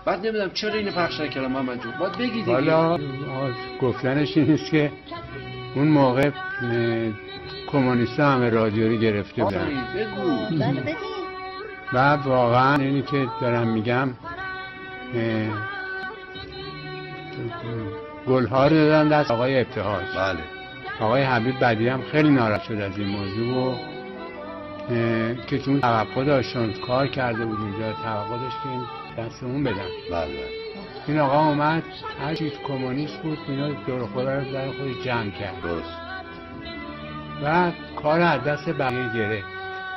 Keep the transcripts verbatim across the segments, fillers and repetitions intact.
بعد نمیدونم چرا اینو پخش نکردم محمد جون، باید بگی دیگه. حالا گفتنش این است که اون موقع کمونیست‌ها همه رادیو رو گرفته بودن. بگو. و واقعا اینی که دارم میگم گلها رو دادن دست آقای ابتهاج. بله. آقای حبیب بدی هم خیلی ناراحت شد از این موضوع و که چون توقع داشتن کار کرده بود اونجا، توقع داشت که این دست اون بدن. بله بله. این آقا اومد هر چیز کمونیست بود اینا دور خدا رو در خودش جمع کرد. درست. و کار از دست بقیه گرفت.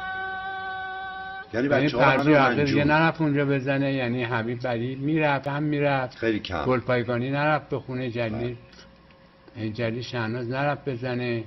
یعنی بچه‌ها همه منجون دیگه نرفت اونجا بزنه، یعنی حبیب بدی میرفت هم میرفت خیلی کم. گلپایگانی نرفت به خونه جلی جلی شهناز نرفت بزنه،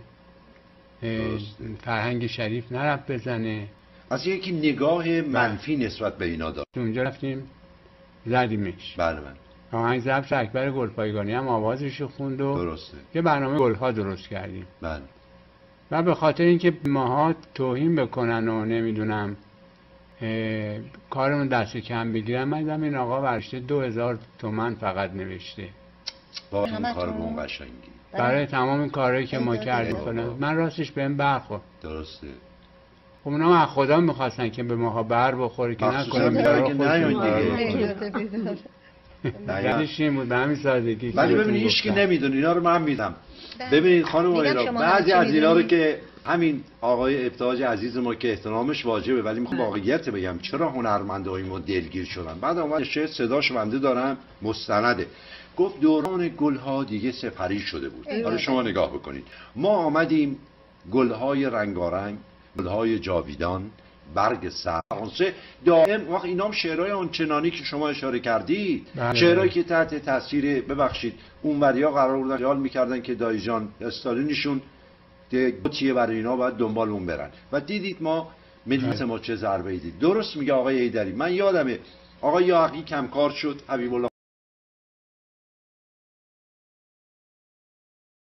فرهنگ شریف نرفت بزنه. از یکی نگاه منفی نسبت به اینا داشت. اونجا رفتیم زدیمش. بله بله. آهنگ ضبط اکبر گلپایگانی هم آوازش خوند و درسته. یه برنامه گلها درست کردیم. بله. و به خاطر اینکه ماها توهین بکنن و نمیدونم کارمون دست کم بگیرن، من دیدم این آقا ورشته دو هزار تومن فقط نوشته با این کار بون قشنگی برای تمام این کارهایی که ما کردیم فلان. من راستش بهم برخورد. درسته. خب اونا از خدا میخواستن که به ماها بر بخوره که نکنیم که نیاین دیگه. دلیلش این بود به همین سادگی. ولی ببینید هیچ کی نمیدونه اینا رو من میدم. ببینید خانم ایران بعضی از اینا رو که همین آقای ابتهاج عزیز ما که احترامش واجبه، ولی میخوام واقعیت بگم چرا هنرمندای ما دلگیر شدن. بعد اومد شعر صداش بنده دارم مستنده، گفت دوران گلها دیگه سپری شده بود. حالا شما نگاه بکنید، ما آمدیم گلهای رنگارنگ، گلهای جاویدان، برگ سبز دائم. وقت اینام شعرهای آنچنانی که شما اشاره کردید، شعرهایی که تحت تاثیر ببخشید اونوریا قرار بودن خیال میکردن که دایجان استالینشون گوتیه برای اینا باید دنبالمون برن و دیدید ما ملت ما چه ضربه‌ای دید. درست میگه آقای حیدری. من یادمه آقای یاحقی کمکار شد، حبیب الله